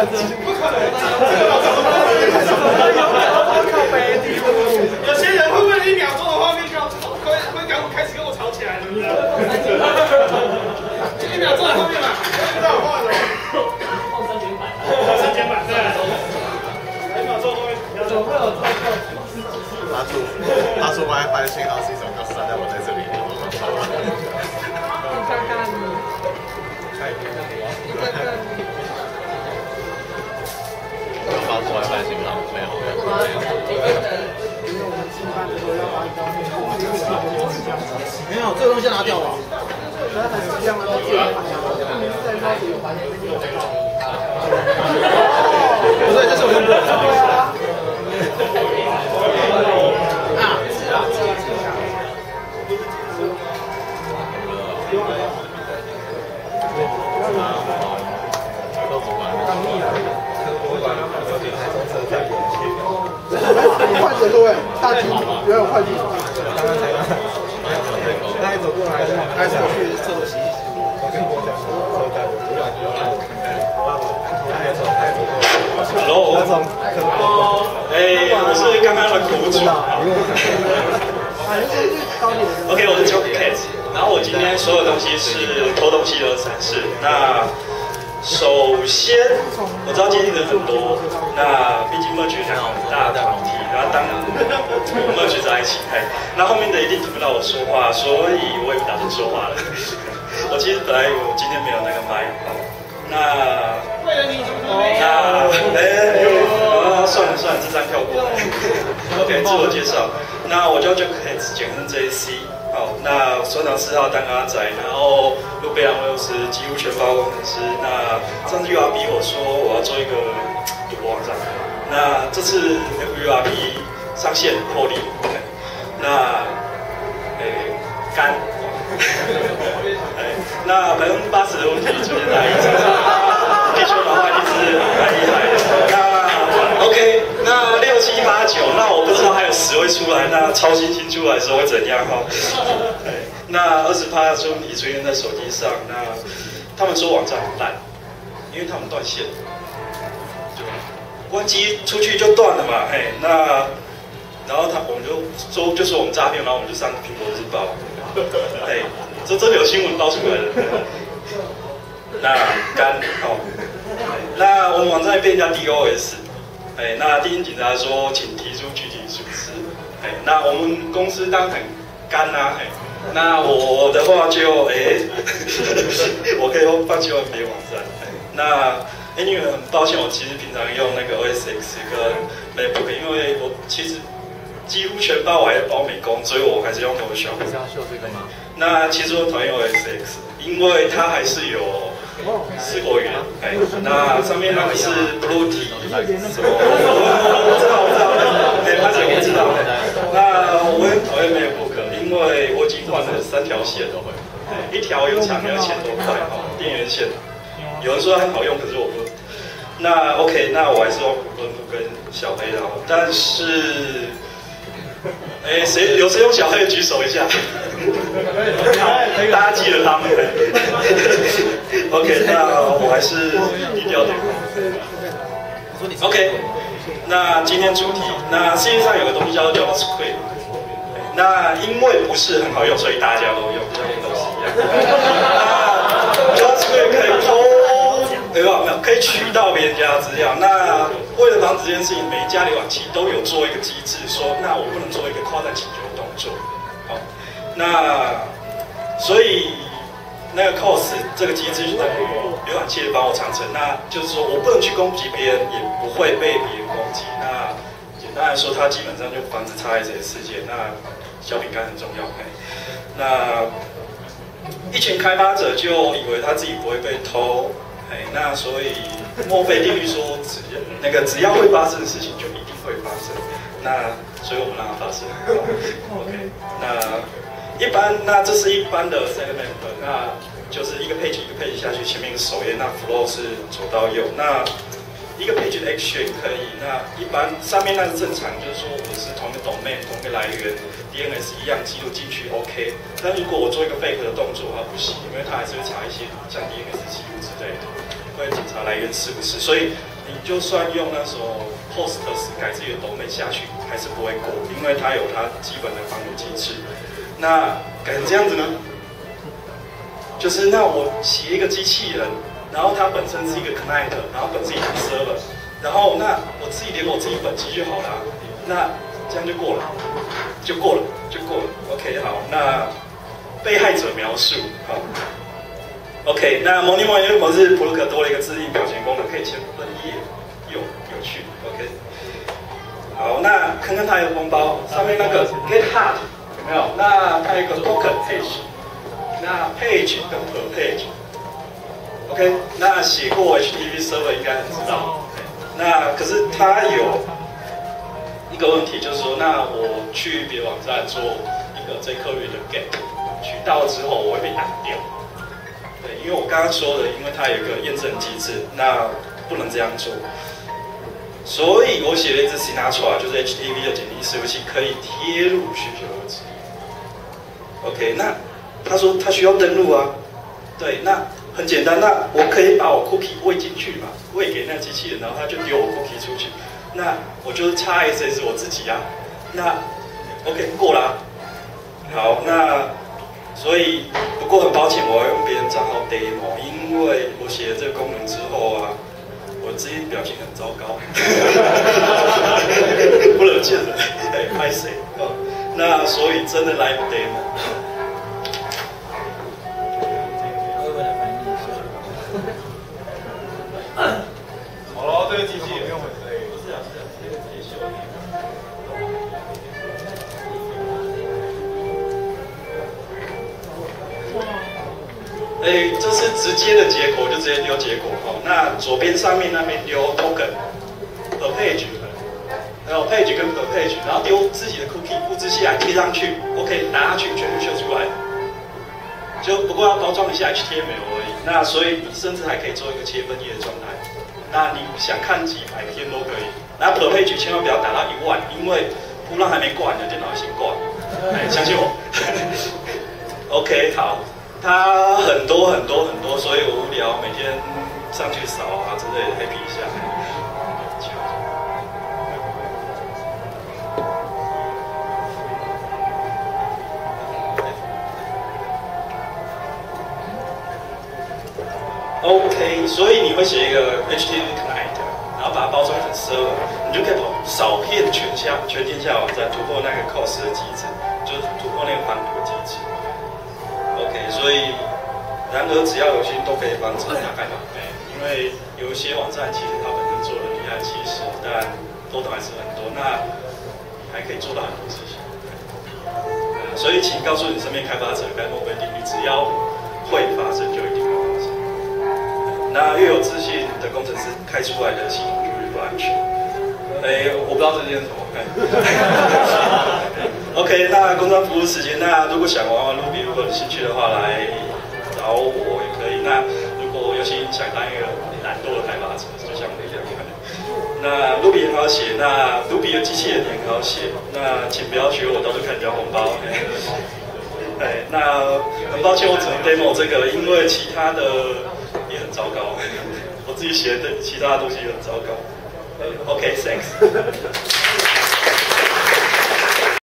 有些人会为了1秒钟的画面开始跟我吵起来，对不对？1秒钟的画面嘛，不知道我画的。放3剪板，对。1秒钟后面有没有他说 WiFi 信号系统就删在我在这里。 你看看你，一个个。 发出 WiFi 信号没有？ 没有，这个东西拿掉了。不对，这是我用过的。快走各位，大体不要快进。他走过来，开车去厕所洗一洗。我跟我讲， Hello， 我是刚刚的苦主。OK， 我是 Joker Cat， 然后我今天所有东西是偷东西的展示。那首先，我知道今天人很多，那毕竟 merge 很大的团体，然后当然我 merge 在一起，那后面的一定听不到我说话，所以我也不打算说话了。我其实本来我今天没有那个麦，算了，这张跳过。OK， 自我介绍，那我叫 Joker Cat， 简称 JC。好，那所长4号当阿仔，然后路贝朗威尔斯几乎全包工程师。那上次 URB 我说我要做一个赌博网站，那这次 FURB 上线获利，那干，那80%的问题出现在一场，地球的话一定是蛮厉害的。那 OK， 那6、7、8、9，那我不知道还有10会出来，那超新星出来的时候会怎样哈？那20%的问题出现在手机上，那他们说网站很烂，因为他们断线，就关机出去就断了嘛，那然后我们就说我们诈骗，然后我们就上苹果日报，这真的有新闻爆出来了。那干好，那我们网站被人家 DOS。那地勤警察说，请提出具体损失。那我们公司当然很干啊。那我的话就我可以放弃完别网站。那因为很抱歉，我其实平常用那个 OS X 跟 MacBook， 因为我其实几乎全包我还包美工，所以我还是用 Photoshop。 是要秀这个吗？ 那其实我讨厌 OS X， 因为它还是有4国语言，那上面那个是 Bluetooth 什么？我知道，拍子我知道。那我很讨厌 MacBook， 因为我已经换了3条线，一条有长要1000多块电源线。有人说很好用，可是我不。那 OK， 那我还是用古伦布跟小黑的，但是。谁用小黑举手一下？大家记得他们。OK， 那我还是低调点。OK， 那今天主题，那世界上有个东西叫做 JavaScript， 那因为不是很好用，所以大家都用，就像我都是一样。JavaScript 可以可以取到别人家的资料。那为了防止这件事情，每一家浏览器都有做一个机制，说那我不能做一个夸赞请求的动作。好，那所以那个 COS 这个机制就等于浏览器的防火长城。那就是说我不能去攻击别人，也不会被别人攻击。那简单来说，它基本上就防止插 S 的事件。那小饼干很重要。那一群开发者就以为他自己不会被偷。那所以墨菲定律说，只要会发生的事情就一定会发生。那所以我们让它发生。OK， 那这是一般的 segment， 那就是一个 page 一个 page 下去，前面一个首页，那 flow 是左到右。那一个 page 的 action 可以，那一般上面那是正常，就是说我是同一个 domain 同一个来源 ，DNS 一样记录进去 OK。但如果我做一个 fake 的动作，它不行，因为它还是会查一些像 DNS 记录之类的。会会检查来源是不是，所以你就算用那种 host 改自己的 domain 下去，还是不会过，因为它有它基本的防护机制。那改成这样子呢？就是那我写一个机器人，然后它本身是一个 client， 然后本身一个 server， 然后那我自己连我自己本机就好了，那这样就过了，就过了。OK， 好，那被害者描述，好 ，OK， 那模拟模拟模式 Plug 多了一个自定表情功能，可以切分页，有趣 ，OK。好，那看看它有封包，上面那个 Get Hard 有没有？那它有一个 Token Page。那 page 跟 per page，OK， 那写过 HTTP server 应该很知道。那可是它有一个问题，就是说，那我去别的网站做一个 jQuery 的 get 取到之后，我会被挡掉。对，因为我刚刚说的，因为它有一个验证机制，那不能这样做。所以我写了一支 Sinatra， 就是 HTTP 的简易伺服器，可以贴入需求的值。OK， 那他说他需要登录啊，对，那很简单，那我可以把我 cookie 喂进去嘛，喂给那机器人，然后他就丢我 cookie 出去，那我就是 XSS 我自己啊，那 OK 过啦，好，那所以不过很抱歉，我要用别人账号 demo， 因为我写了这个功能之后啊，我自己表情很糟糕，不能见人，哎，拍谁？那所以真的 live demo。 好了，这个机器也不用很累。 这是直接的结果，就直接丢结果。好，那左边上面那边丢 token per page， 然后 page 跟 per page， 然后丢自己的 cookie 复制下来贴上去 ，OK， 拿下去全部秀出来。就不过要包装一下 HTML 而已。那所以你甚至还可以做一个切分页的状态。那你想看几百篇都可以。那 per page 千万不要打到1万，因为扑浪还没挂，你的电脑先挂。哎，相信我。OK， 好。它很多，所以我无聊，每天上去扫啊之类的 happy 一下。OK， 所以你会写一个 HTTP client， 然后把它包装成 server， 你就可以扫遍全天下网站，突破那个 COS 的机制，就是突破那个防毒的机制。OK， 所以然而只要有心都可以帮自己打开宝贝，因为有一些网站其实它本身做的厉害，其实但偷偷还是很多，那还可以做到很多事情。所以请告诉你身边开发者，该墨菲定律，只要会发生就一定会发生。那越有自信的工程师开出来的系统就越不安全。我不知道这件什么。OK， 那工商服务时间，那如果想玩Ruby， 如果有兴趣的话，来找我也可以。那如果尤其想当一个懒惰的开发者，就像我一样，那 Ruby 很好写，那 Ruby 的机器人也很好写。那请不要学我，到处看人家红包。那很抱歉，我只能 demo 这个，因为其他的也很糟糕。我自己写的其他的东西也很糟糕。OK，thanks。